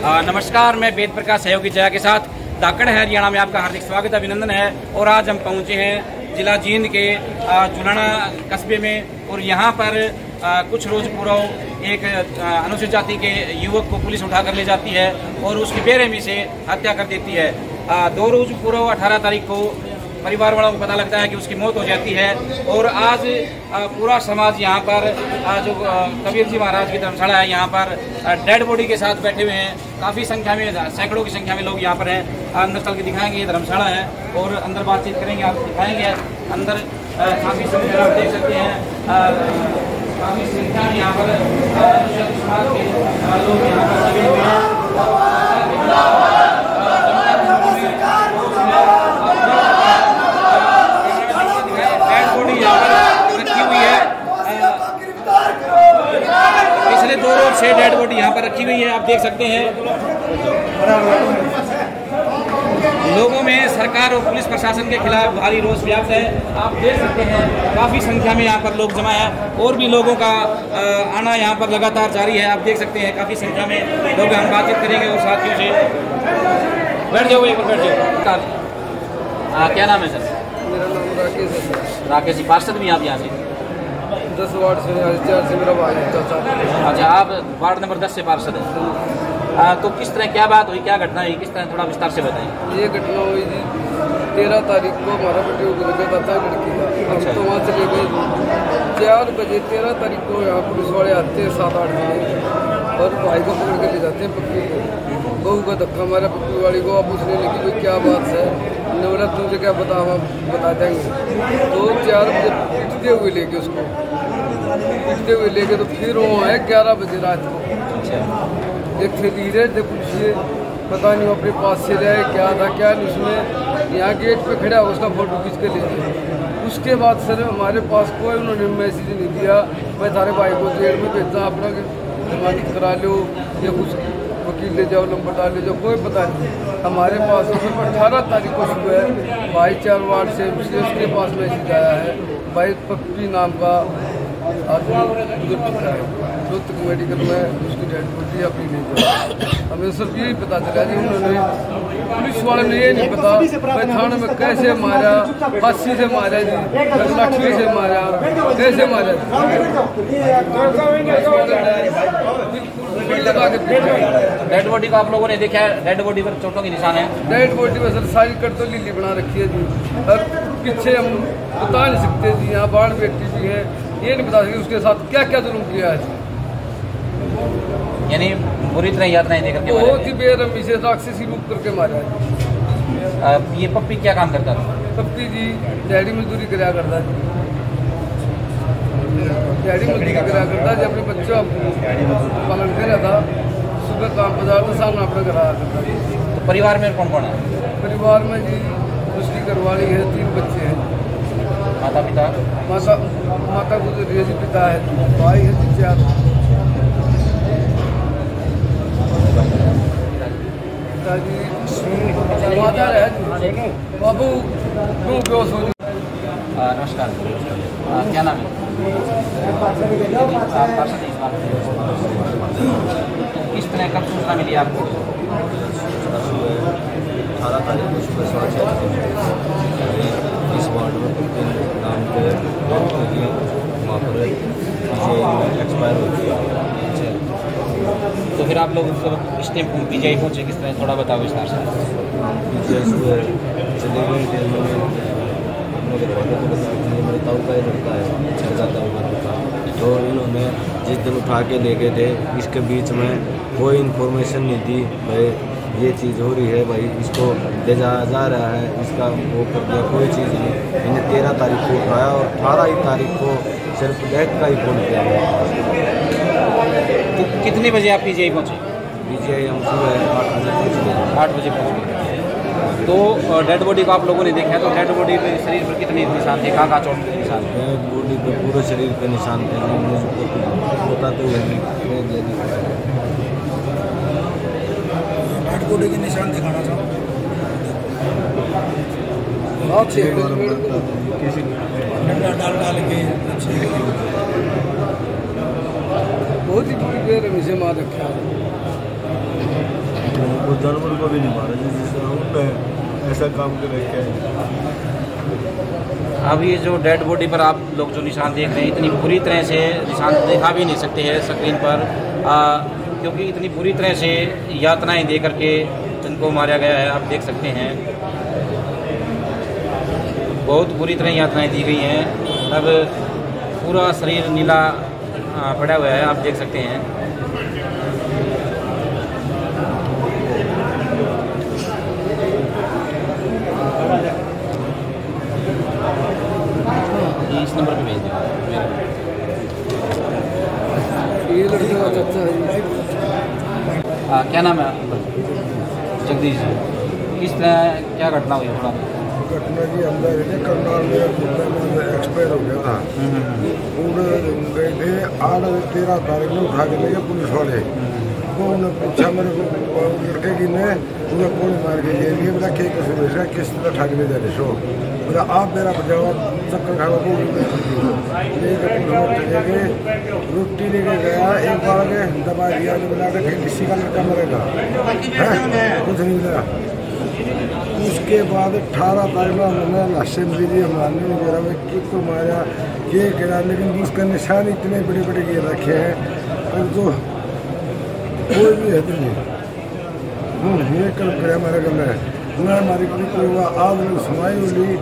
नमस्कार, मैं वेद प्रकाश सहयोगी जया के साथ धाकड़ है हरियाणा में आपका हार्दिक स्वागत अभिनंदन है। और आज हम पहुंचे हैं जिला जींद के जुलाना कस्बे में और यहाँ पर कुछ रोज पूर्व एक अनुसूचित जाति के युवक को पुलिस उठाकर ले जाती है और उसकी बेरहमी से हत्या कर देती है। 2 रोज पूर्व 18 तारीख को परिवार वालों को पता लगता है कि उसकी मौत हो जाती है और आज पूरा समाज यहाँ पर जो कबीर जी महाराज की धर्मशाला है यहाँ पर डेड बॉडी के साथ बैठे हुए हैं। काफ़ी संख्या में, सैकड़ों की संख्या में लोग यहाँ पर हैं। अंदर चल के दिखाएंगे, ये धर्मशाला है और अंदर बातचीत करेंगे, आप दिखाएंगे। अंदर काफ़ी संख्या आप देख सकते हैं, काफ़ी संख्या में यहाँ पर समाज के लोग यहाँ पर लगे हुए हैं। पिछले 2 रोज से डेड बॉडी यहाँ पर रखी हुई है, आप देख सकते हैं। लोगों में सरकार और पुलिस प्रशासन के खिलाफ भारी रोष व्याप्त है, आप देख सकते हैं। काफ़ी संख्या में यहाँ पर लोग जमा है और भी लोगों का आना यहाँ पर लगातार जारी है, आप देख सकते हैं। काफ़ी संख्या में लोग, हम बातचीत करेंगे और साथियों से। बैठ जाओ, एक बार बैठ जाओ। क्या नाम है सर? मेरा नाम राकेश है। राकेश जी, पार्षद भी आप यहाँ से? 10 वार्ड से, 4 से मेरा भाई चाचा। अच्छा, आप वार्ड नंबर 10 से पार्षद हैं। तो किस तरह, क्या बात हुई, क्या घटना हुई, किस तरह, थोड़ा विस्तार से बताएं। ये घटना हुई जी 13 तारीख को हमारा बेटे को लगा था लड़की का। हम तो वहाँ चले गए 4 बजे 13 तारीख को। यहाँ पुलिस वाले आते हैं 7-8 बजे और भाई को पकड़ के ले जाते हैं पप्पू को। बहू का धक्का मारा पप्पू वाली को। अब पूछने लगी भाई क्या बात है, बोला तुझे क्या पता, हम बता देंगे। तो 4 बजे पीटते हुए लेके उसको लेके तो फिर वो है 11 बजे रात को। एक थे धीरे थे पुलिस, पता नहीं वो अपने पास से रहे क्या था क्या नहीं। उसमें यहाँ गेट पे खड़ा उसका फोटो खींच के ले गए। उसके बाद सर हमारे पास कोई उन्होंने मैसेज नहीं दिया, मैं थारे भाई को जेल में भेजा, अपना जमानत करा लो या कुछ वकील ले जाओ, नंबर डाल ले जाओ, कोई पता नहीं। हमारे पास 18 तारीख को सुबह भाई 4 वार्ड से उसके पास मैसेज आया है, भाई पप्पी नाम का आदमी गुजर चुका है, जो तक मेडिकल में उसकी डेड बॉडी अपनी नहीं गई। हमें सब यही पता चला जी, उन्होंने पुलिस वाले ने ये नहीं पता मैं थाने में कैसे मारा, फांसी से मारा जी, लाठी से मारा, कैसे मारा। डेड बॉडी को आप लोगों ने देखा है? डेड बॉडी पर चोटों के निशान है। डेड बॉडी पर सर सारी कट लीली बना रखी है जी, और पीछे हम बता नहीं सकते जी। यहाँ बाढ़ बेटी भी है, ये नहीं बता सकते उसके साथ क्या क्या जुल्म किया है। यानी बुरी तरह यातनाएं देकर के बहुत ही बेरहमी से राक्षसी रूप करके मारा है। ये पप्पी क्या काम करता था? पप्पी जी दिहाड़ी मजदूरी कराया करता है, दिहाड़ी मजदूरी कराया करता है। अपने बच्चों पालन कर रहा था, सुबह काम बाजार था, सामने अपना कराया करता है। तो परिवार में कौन कौन है? परिवार में जी उसकी घरवाली है, 3 बच्चे हैं। माता पिता? माता गुजरी है जी, पिता है, भाई है जी 4। बाबू नमस्कार, क्या नाम है? किस तरह कब सूचना मिली आपको? 18 तारीख को सुबह 6 इस वार्ड में नाम के वहाँ पर एक्सपायर हो चुका है। तो फिर आप लोग इस टाइम पीजीआई पहुँचे किस तरह, थोड़ा बताओ विस्तार से। पीजीआई सुबह चले गए थे, मेरे घरवालों को बताया मेरे ताऊ का ही लड़का है, छह का। तो इन्होंने जिस दिन उठा के ले गए थे, इसके बीच में कोई इन्फॉर्मेशन नहीं दी भाई ये चीज़ हो रही है, भाई इसको ले जाया जा रहा है, इसका वो कर दिया, कोई चीज़ नहीं। इन्हें 13 तारीख को उठाया और 18 तारीख को सिर्फ डेथ का ही फोन किया गया। तो कितने बजे आप पीजीआई पहुँचे? पीजीआई हम सुबह 8 बजे पहुँच गए। 8 बजे पहुँच गए। तो डेड बॉडी को आप लोगों ने देखा, तो डेड बॉडी पे शरीर पर कितने निशान थे, कहाँ चोट के निशान थे? बॉडी पे पूरे शरीर पे निशान थे, बताते हुए डेड बॉडी के निशान दिखाना चाहूँ। डाल के बहुत ही बुरी बेरहमी से मार रखा है। वो जानवर को भी नहीं मारा जिससे हमने ऐसा काम कर रखे हैं। अब ये जो डेड बॉडी पर आप लोग जो निशान देख रहे हैं, इतनी बुरी तरह से निशान दिखा भी नहीं सकते हैं स्क्रीन पर, क्योंकि इतनी बुरी तरह से यातनाएं दे करके इनको मारा गया है। आप देख सकते हैं बहुत बुरी तरह यातनाएं दी गई हैं। अब पूरा शरीर नीला पड़ा हुआ है, आप देख सकते हैं। इस नंबर पे भेज दो। ये लड़के का चाचा है। क्या नाम है आपका? जगदीश जी, किस तरह क्या घटना हुई थोड़ा? घटना जी अंदर करनाल में एक्सपायर हो गया था। पूरे गए थे 8-13 तारीख में उठा के ले गए पुलिस वाले। वो उन्हें पूछा मेरे को लड़के की ने उन्हें गोली मार के ले लिए। मेरा क्या कसूर है, किस तरह उठा के ले जा रहे सो मेरा आप मेरा बचाओ चक्कर खा को चले गए। रोटी लेके गया एक बार के दबा दिया जो मिला के किसी का लड़का मरेगा कुछ नहीं मिला। उसके बाद 18 तारीख में हमने लाशें मिली थी। हमारे वगैरह में किसको मारा ये गिरा, लेकिन उसका निशान इतने बड़े बड़े गिर रखे हैं और तो कोई भी है तो नहीं। ये कल गया हमारे घर में ना हमारी कोई हुआ आज सुनाई होली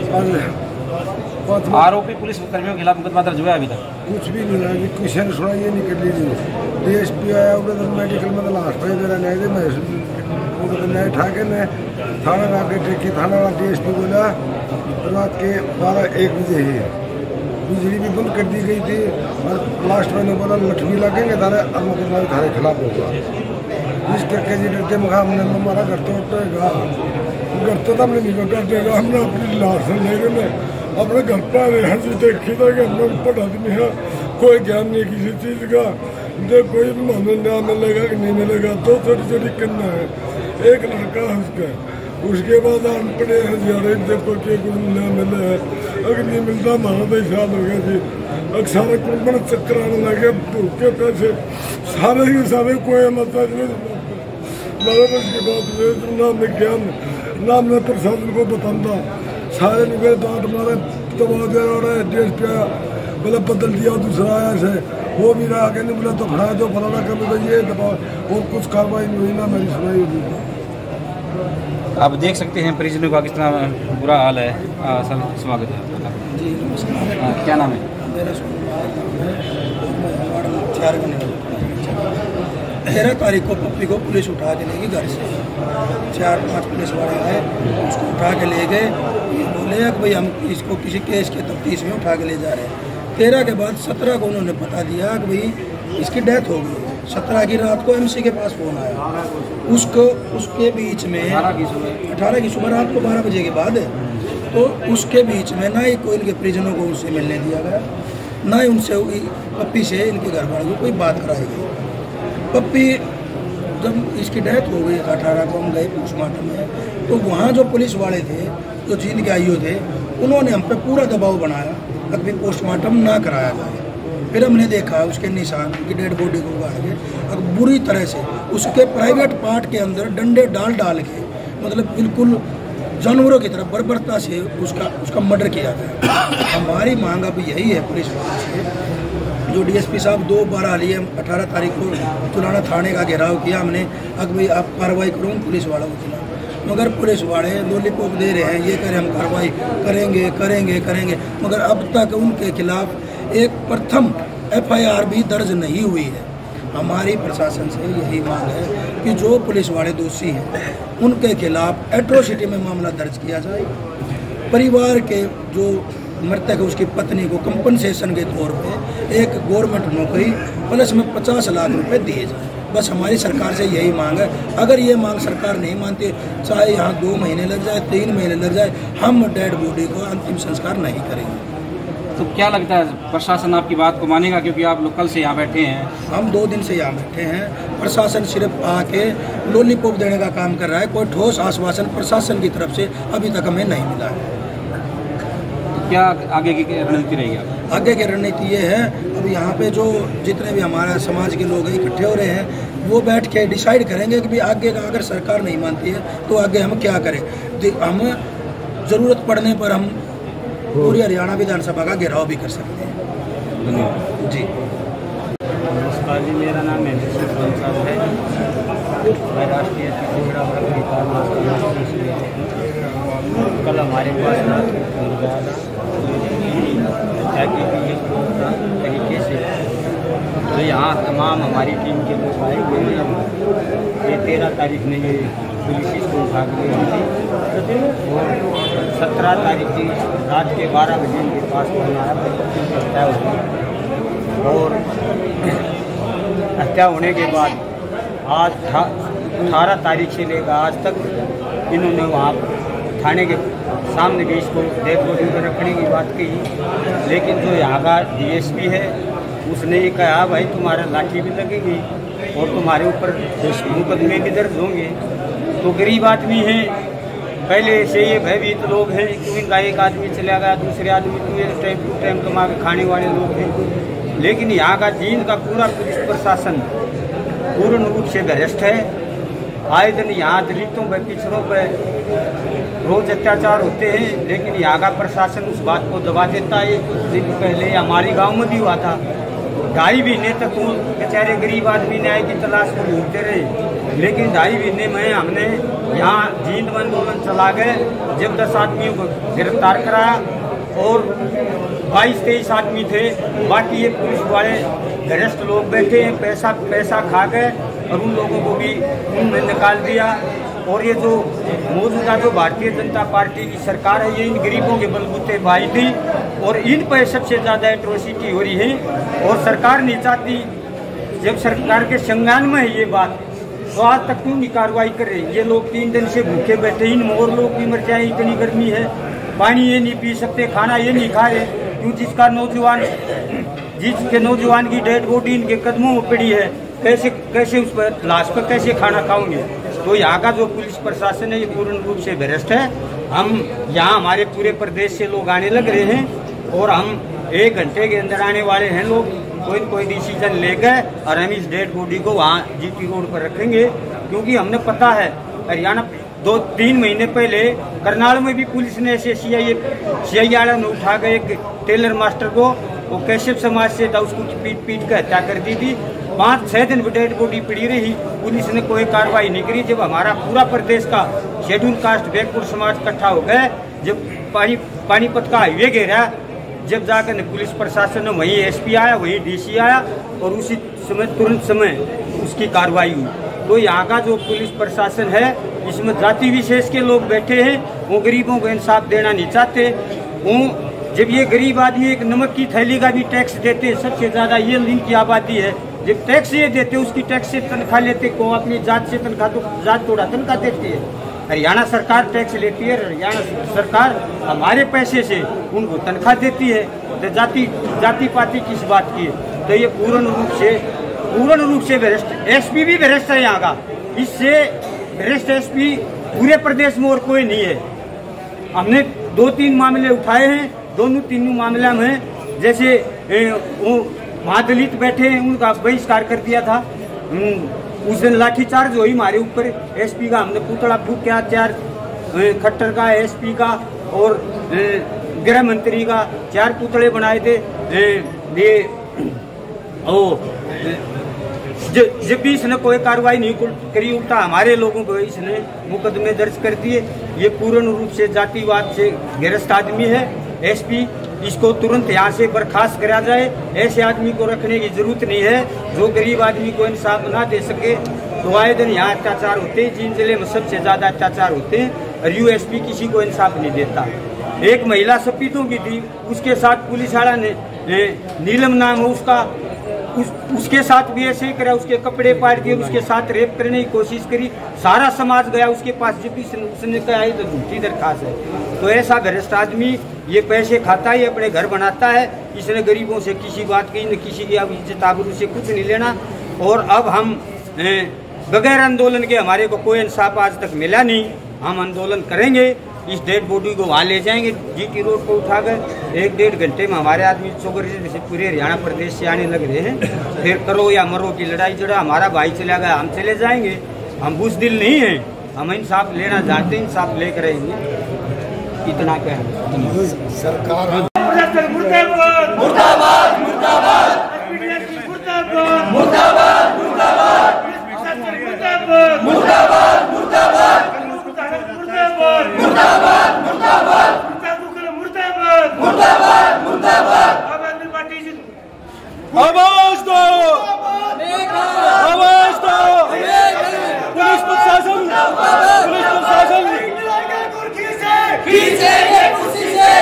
और आरोपी पुलिस कर्मियों के खिलाफ मुकदमा दर्ज हुआ अभी तक? कुछ भी नहीं हुआ। किसी ने सुना ये निकल ली थी। DSP आया उधर मेडिकल में लाश पे मेरा नहीं थे मैं नहीं ठा के ने थाना ला के टेकी। थाना वाला DSP बोला रात के 12-1 बजे ही बिजली भी बंद कर दी गई थी और लास्ट में बोला लठवी लगेंगे थारे और मुकदमा थारे खिलाफ होगा। इस टक्के जी डरते मखा हमने हमारा घर तो उठेगा घर तो हमने नहीं कटेगा। हमने अपनी लाश ले गए अपने घर पर हंसी देखी था कि हम लोग पढ़ा नहीं है, कोई ज्ञान नहीं किसी चीज़ का। जो कोई भी हमें न्याय मिलेगा कि नहीं मिलेगा तो छोटी छोटी करना है। एक लड़का है उसके बाद अनपढ़े हैं ज़्यादा देखो कि कुछ न्याय मिले है। अगर नहीं मिलता हमारा तो हिसाब हो गया जी। अब सारे कुंबड़ चक्कर आने लगे के पैसे सारे के सारे कोई मतलब की बात नाम में ज्ञान नाम में प्रशासन को बताता सारे निकले दांत मारे दबा दे रहा है। DSP आया बोला बदल दिया दूसरा आया से वो भी रहा के नहीं बोला तो खड़ा जो फलाना कर तो ये दबा और कुछ कार्रवाई नहीं हुई ना मेरी सुनाई हुई। आप देख सकते हैं परिजनों का किस तरह बुरा हाल है। सर स्वागत है आपका। जी नमस्कार। क्या नाम है? मेरा 13 तारीख को पप्पी को पुलिस उठा के ले गई घर से। 4-5 पुलिस वाले आए उसको उठा के ले गए। बोले कि भाई हम इसको किसी केस के तफ्तीश में उठा के ले जा रहे हैं। 13 के बाद 17 को उन्होंने बता दिया कि भाई इसकी डेथ हो गई। 17 की रात को MC के पास फोन आया। उसके बीच में 18 की सुबह रात को 12 बजे के बाद तो उसके बीच में ना ही कोई इनके परिजनों को उससे मिलने दिया गया, ना ही उनसे पप्पी से इनके घर वालों को कोई बात कराई गई। पप्पी जब इसकी डेथ हो गई 18 को हम गए पोस्टमार्टम में तो वहाँ जो पुलिस वाले थे जो जींद के आईओ थे उन्होंने हम पे पूरा दबाव बनाया अभी पोस्टमार्टम ना कराया जाए। फिर हमने देखा उसके निशान की डेड बॉडी को उगाड़ के और बुरी तरह से उसके प्राइवेट पार्ट के अंदर डंडे डाल के मतलब बिल्कुल जानवरों की तरह बर्बरता से उसका मर्डर किया गया। हमारी मांग अब यही है पुलिस वालों से जो DSP साहब 2 बार आ लिए 18 तारीख को चुलाना थाने का घेराव किया हमने अब भाई आप कार्रवाई करो पुलिस वालों के खिलाफ। मगर पुलिस वाले लॉलीपॉप दे रहे हैं ये करें हम कार्रवाई करेंगे मगर अब तक उनके खिलाफ एक प्रथम FIR भी दर्ज नहीं हुई है। हमारी प्रशासन से यही मांग है कि जो पुलिस वाले दोषी हैं उनके खिलाफ एट्रोसिटी में मामला दर्ज किया जाए। परिवार के जो मृतक है उसकी पत्नी को कंपनसेशन के तौर पे एक गवर्नमेंट नौकरी प्लस में 50 लाख रुपए दिए जाए। बस हमारी सरकार से यही मांग है। अगर ये मांग सरकार नहीं मानती चाहे यहाँ 2 महीने लग जाए 3 महीने लग जाए हम डेड बॉडी को अंतिम संस्कार नहीं करेंगे। तो क्या लगता है प्रशासन आपकी बात को मानेगा, क्योंकि आप लोग कल से यहाँ बैठे हैं? हम 2 दिन से यहाँ बैठे हैं। प्रशासन सिर्फ आके लॉलीपॉप देने का काम कर रहा है। कोई ठोस आश्वासन प्रशासन की तरफ से अभी तक हमें नहीं मिला है। क्या आगे की रणनीति रहेगी? आगे की रणनीति ये है, अब यहाँ पे जो जितने भी हमारा समाज के लोग इकट्ठे हो रहे हैं वो बैठ के डिसाइड करेंगे कि भाई आगे का अगर सरकार नहीं मानती है तो आगे हम क्या करें। हम ज़रूरत पड़ने पर हम पूरी हरियाणा विधानसभा का घेराव भी कर सकते हैं। जी नमस्कार जी, मेरा नाम है साहब है। मैं राष्ट्रीय कल हमारे पास तरीके से तो यहाँ तमाम हमारी टीम के लोग आए हुए हैं। ये 13 तारीख में ये पुलिस इसको उठा के गई थी और 17 तारीख की रात के 12 बजे इनके पास फोन आया हत्या होगी। और हत्या होने के बाद आज 18 तारीख से लेकर आज तक इन्होंने वहाँ थाने के सामने भी इसको डेड बॉडी पर रखने की बात कही, लेकिन जो यहाँ का डीएसपी है उसने ये कहा भाई तुम्हारा लाठी भी लगेगी और तुम्हारे ऊपर मुकदमे भी दर्ज होंगे। तो गरीब आदमी हैं, पहले से ये भयभीत लोग हैं कि इनका एक आदमी चला गया, दूसरे आदमी तो टाइम टू टाइम कमा के खाने वाले लोग हैं। लेकिन यहाँ का जींद का पूरा पुलिस प्रशासन पूर्ण रूप से भ्रष्ट है। आए दिन यहाँ दलितों पर पिछड़ों पर रोज अत्याचार होते हैं, लेकिन यहाँ का प्रशासन उस बात को दबा देता है। कुछ दिन पहले हमारे गांव में भी हुआ था, 2.5 महीने तक वो बेचारे गरीब आदमी न्याय की तलाश में ढूंढते रहे, लेकिन 2.5 महीने में हमने यहाँ जींद आंदोलन चला गए। जब 10 आदमियों को गिरफ्तार कराया और 22-23 आदमी थे, बाकी ये पुलिस वाले भ्रष्ट लोग बैठे हैं, पैसा खा गए और उन लोगों को भी उन्होंने निकाल दिया। और ये जो मौजूदा जो भारतीय जनता पार्टी की सरकार है, ये इन गरीबों के बलबूते भाई थी और इन पर सबसे ज़्यादा एट्रोसिटी हो रही है। और सरकार नहीं चाहती, जब सरकार के संज्ञान में है ये बात, तो आज तक क्यों नहीं कार्रवाई कर रही। ये लोग 3 दिन से भूखे बैठे, इन मोर लोग भी मर जाए, इतनी गर्मी है, पानी ये नहीं पी सकते, खाना ये नहीं खा रहे, क्यों जिसके नौजवान की डेड बॉडी इनके कदमों में पड़ी है, कैसे उस पर लाश पर कैसे खाना खाओगे। तो यहाँ का जो पुलिस प्रशासन है ये पूर्ण रूप से भ्रष्ट है। हम यहाँ हमारे पूरे प्रदेश से लोग आने लग रहे हैं और हम 1 घंटे के अंदर आने वाले हैं। लोग कोई डिसीजन ले गए और हम इस डेड बॉडी को वहाँ जीटी रोड पर रखेंगे, क्योंकि हमने पता है हरियाणा 2-3 महीने पहले करनाल में भी पुलिस ने ऐसे सीआईआर में उठा गए एक टेलर मास्टर को, वो कैसे समाज से था, उसको पीट कर हत्या कर दी थी। 5-6 दिन डेड बॉडी पड़ी रही, पुलिस ने कोई कार्रवाई नहीं करी। जब हमारा पूरा प्रदेश का शेड्यूल कास्ट बैकवर्ड समाज इकट्ठा हो गए, जब पानीपत का हाईवे घेरा, जब जाकर पुलिस प्रशासन में वहीं एसपी आया, वहीं डीसी आया और उसी समय तुरंत समय उसकी कार्रवाई हुई। तो यहाँ का जो पुलिस प्रशासन है इसमें जाति विशेष के लोग बैठे हैं, वो गरीबों को इंसाफ देना नहीं चाहते। वो जब ये गरीब आदमी एक नमक की थैली का भी टैक्स देते, सबसे ज़्यादा ये इनकी आबादी है, जब टैक्स ये देते उसकी टैक्स से तनख्वाह लेते, को अपनी जात से तनख्वाह तो जात तोड़ा तनख्वाह देती है। हरियाणा सरकार टैक्स लेती है, हरियाणा सरकार हमारे पैसे से उनको तनख्वाह देती है, तो जाति पाति किस बात की है। तो ये पूर्ण रूप से भ्रष्ट। एसपी भी भ्रष्ट है यहाँ का, इससे भ्रष्ट एसपी पूरे प्रदेश में और कोई नहीं है। हमने 2-3 मामले उठाए हैं, दोनों मामला में जैसे वो महादलित बैठे हैं उनका बहिष्कार कर दिया था। उस दिन लाठीचार्ज हुई हमारे ऊपर, एसपी का हमने पुतला फूंक के हथियार, खट्टर का, एसपी का और गृह मंत्री का 4 पुतले बनाए थे। जब भी इसने कोई कार्रवाई नहीं करी, उल्टा हमारे लोगों को इसने मुकदमे दर्ज कर दिए। ये पूर्ण रूप से जातिवाद से गिरफ्त आदमी है। एसपी इसको तुरंत यहाँ से बर्खास्त करा जाए, ऐसे आदमी को रखने की जरूरत नहीं है जो गरीब आदमी को इंसाफ ना दे सके। तो आए दिन यहाँ अत्याचार होते हैं, जींद जिले में सबसे ज़्यादा अत्याचार होते हैं और यूएसपी किसी को इंसाफ नहीं देता। एक महिला सपीतों की थी, उसके साथ पुलिस वाला ने नीलम नाम है उसके साथ भी ऐसे ही करा, उसके कपड़े पाड़ दिए, उसके साथ रेप करने की कोशिश करी, सारा समाज गया उसके पास, जब भी उसने कहा है तो झूठी दरखास्त है। तो ऐसा भ्रष्ट आदमी ये पैसे खाता है, अपने घर बनाता है, इसने गरीबों से किसी बात की न किसी की अब इज्जत आबरू से कुछ नहीं लेना। और अब हम बगैर आंदोलन के हमारे को कोई इंसाफ आज तक मिला नहीं, हम आंदोलन करेंगे, इस डेड बॉडी को वहाँ ले जाएंगे, जीटी रोड को उठा कर 1-1.5 घंटे में हमारे आदमी चौगरी से जैसे पूरे हरियाणा प्रदेश से आने लग रहे हैं। फिर करो या मरो की लड़ाई जड़ा, हमारा भाई चला गया हम चले जाएंगे, हम बुज़दिल नहीं हैं, हम इंसाफ लेना जानते हैं, इंसाफ लेकर रहेंगे। इतना क्या है सरकार मुर्दाबाद मुर्दाबाद मुर्दाबाद मुर्दाबाद मुर्दाबाद मुर्दाबाद मुर्दाबाद मुर्दाबाद मुर्दाबाद मुर्दाबाद मुर्दाबाद मुर्दाबाद मुर्दाबाद मुर्दाबाद आम आदमी पार्टी आवाज दो, आवाज दो, पुलिस प्रशासन खींच लेंगे कुर्सी से,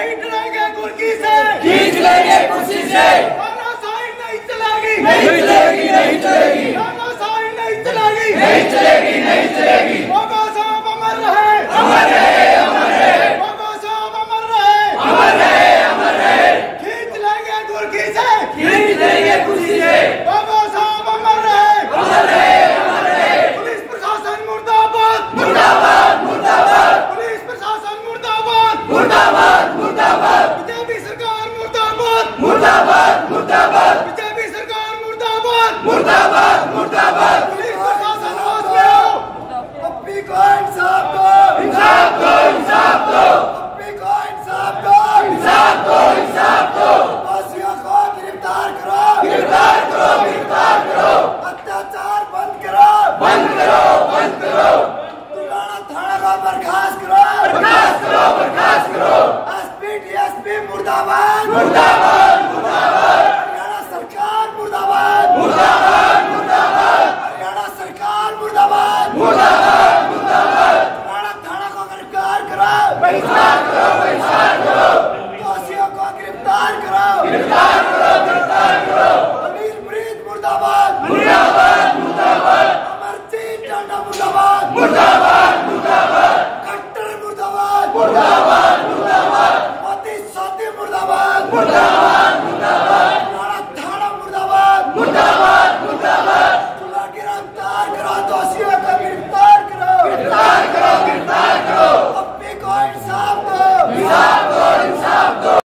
खींच लेंगे कुर्सी से, नहीं चलेगी, नहीं चलेगी, नहीं चलेगी, नहीं चलेगी, नहीं चलेगी, नहीं चलेगी। बाबा साहब अमर रहे, अमर रहे, अमर रहे, बाबा साहब अमर रहे, अमर रहे, अमर रहे। खींच लेंगे कुर्सी से, खींच लेंगे कुर्सी से, बाबा साहब अमर रहे, अमर रहे, अमर रहे। पुलिस प्रशासन मुर्दाबाद, मुर्दाबाद, मुर्दाबाद, पुलिस प्रशासन मुर्दाबाद, मुर्दाबाद, मुर्दाबाद, बीजेपी सरकार मुर्दाबाद, मुर्दाबाद, मुर्दाबाद, बीजेपी सरकार मुर्दाबाद, मुर्दाबाद, मुर्दाबाद। पुलिस प्रशासन होश में आओ, पप्पी को इंसाफ दो, इंसाफ दो, इंसाफ दो, पप्पी को इंसाफ दो, इंसाफ दो, इंसाफ दो। दोषियों को गिरफ्तार करो, गिरफ्तार करो, गिरफ्तार करो। अत्याचार बंद करो, बंद करो, बंद करो। दुलाना थाना को बर्खास्त करो, बर्खास्त करो, बर्खास्त करो। एसपी डीएसपी मुर्दाबाद, मुर्दाबाद, मुर्दाबाद। हरियाणा सरकार मुर्दाबाद, मुर्दाबाद, मुर्दाबाद। हरियाणा सरकार मुर्दाबाद, मुर्दाबाद, मुर्दाबाद। दुलाना थाना को गिरफ्तार करो, बहिष्कार करो, बहिष्कार करो। दोषियों को गिरफ्तार करो, गिरफ्तार करो, गिरफ्तार करो। अमीर मुरीद मुर्दाबाद, मुर्दाबाद, मुर्दाबाद। अमरजीत टांडा मुर्दाबाद, मुर्दाबाद, मुर्दाबाद। कट्टर मुर्दाबाद, मुर्दाबाद।